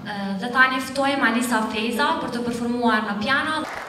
Dhe tani ftojmë Alisa Fejza për të performuar në piano.